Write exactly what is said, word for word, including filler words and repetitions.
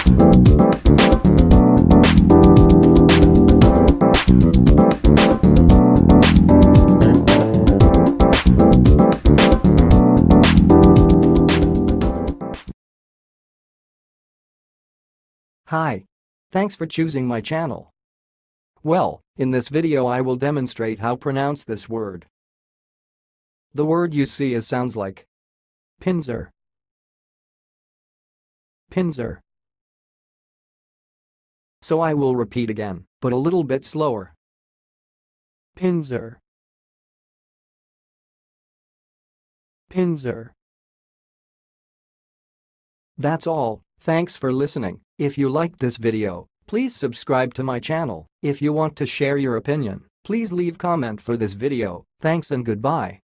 Hi. Thanks for choosing my channel. Well, in this video I will demonstrate how to pronounce this word. The word you see is sounds like Pindzhur, Pindzhur. So I will repeat again, but a little bit slower. Pindzhur, Pindzhur. That's all. Thanks for listening. If you liked this video, please subscribe to my channel. If you want to share your opinion, please leave comment for this video. Thanks and goodbye.